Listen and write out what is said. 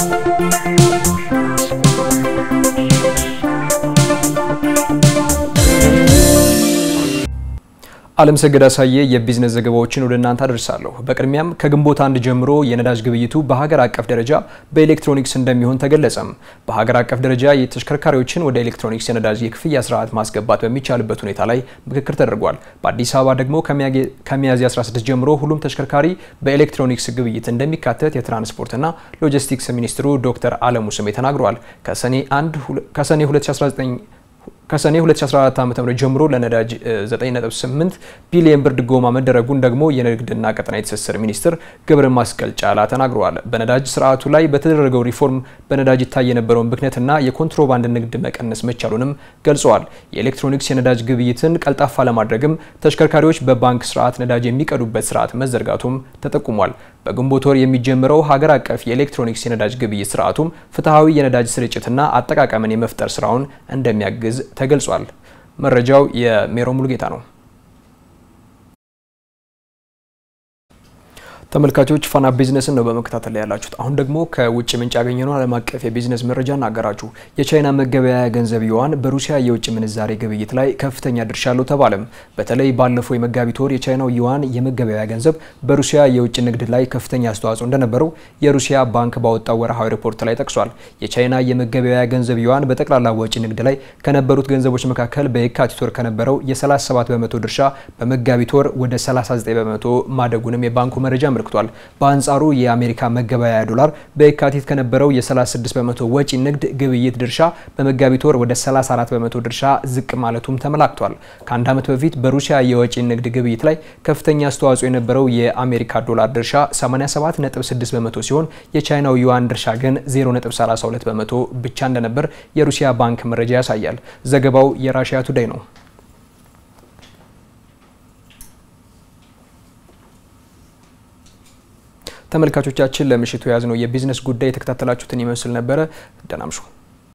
ዓለም ሰገድ አሳየ የቢዝነስ ዘገባዎችን ወደ እናንተ አደርሳለሁ። በቅድሚያም ከግንቦት 1 ጀምሮ የነዳጅ ግብይቱ በሀገር አቀፍ ደረጃ በኤሌክትሮኒክስ እንደሚሆን ተገለጸም። በሀገር አቀፍ ደረጃ የተሽከርካሪዎችን ወደ ኤሌክትሮኒክስ የነዳጅ የክፍያ ስርዓት ማስገባት በሚቻልበት ሁኔታ ላይ ምክክር ተደርጓል። በአዲስ አበባ ደግሞ ከሚያዝያ 16 ጀምሮ ሁሉም ተሽከርካሪ በኤሌክትሮኒክስ ግብይት እንደሚካተት የትራንስፖርትና ሎጂስቲክስ ሚኒስትሩ ዶክተር አለሙ ስሜ ተናግረዋል። ከሰኔ 2014 ዓ.ም ጀምሮ ለነዳጅ 9.8 ቢሊዮን ብር ድጎማ መደረጉን ደግሞ የንግድና ቀጠናዊ ትስስር ሚኒስትር ገብረ መስቀል ጫላ ተናግረዋል። በነዳጅ ስርዓቱ ላይ በተደረገው ሪፎርም በነዳጅ ይታይ የነበረውን ብክነትና የኮንትሮባንድ ንግድ መቀነስ መቻሉንም ገልጸዋል። የኤሌክትሮኒክስ የነዳጅ ግብይትን ቀልጣፋ ለማድረግም ተሽከርካሪዎች በባንክ ስርዓት ነዳጅ የሚቀዱበት ስርዓት መዘርጋቱም ተጠቁሟል። በግንቦት ወር የሚጀምረው ሀገር አቀፍ የኤሌክትሮኒክስ የነዳጅ ግብይት ስርዓቱም ፍትሃዊ የነዳጅ ስርጭትና አጠቃቀምን የመፍጠር ስራውን እንደሚያግዝ ተገልጿል። መረጃው የሜሮ ሙሉጌታ ነው። ተመልካቾች ፋና ቢዝነስን ነው በመከታተል ላይ ያላችሁት። አሁን ደግሞ ከውጭ ምንጭ ያገኘነው ዓለም አቀፍ የቢዝነስ መረጃ እናገራችሁ። የቻይና መገበያያ ገንዘብ ዩዋን በሩሲያ የውጭ ምንዛሬ ግብይት ላይ ከፍተኛ ድርሻ አለው ተባለም። በተለይ ባለፈው የመጋቢት ወር የቻይናው ዩዋን የመገበያያ ገንዘብ በሩሲያ የውጭ ንግድ ላይ ከፍተኛ አስተዋጽኦ እንደነበረው የሩሲያ ባንክ ባወጣው ወርሃዊ ሪፖርት ላይ ጠቅሷል። የቻይና የመገበያያ ገንዘብ ዩዋን በጠቅላላ ወጪ ንግድ ላይ ከነበሩት ገንዘቦች መካከል በየካቲት ወር ከነበረው የ37 በመቶ ድርሻ በመጋቢት ወር ወደ 39 በመቶ ማደጉንም የባንኩ መረጃ ተመልክቷል። በአንጻሩ የአሜሪካ መገበያያ ዶላር በየካቲት ከነበረው የ36 በመቶ ወጪ ንግድ ግብይት ድርሻ በመጋቢት ወር ወደ 34 በመቶ ድርሻ ዝቅ ማለቱም ተመላክቷል። ከአንድ ዓመት በፊት በሩሲያ የወጪ ንግድ ግብይት ላይ ከፍተኛ አስተዋጽኦ የነበረው የአሜሪካ ዶላር ድርሻ 87.6 በመቶ ሲሆን የቻይናው ዩዋን ድርሻ ግን 0.32 በመቶ ብቻ እንደነበር የሩሲያ ባንክ መረጃ ያሳያል። ዘገባው የራሺያ ቱዴይ ነው። ተመልካቾቻችን ለምሽቱ ያዝነው የቢዝነስ ጉዳይ የተከታተላችሁትን ይመስል ነበር። ደህና አምሹ።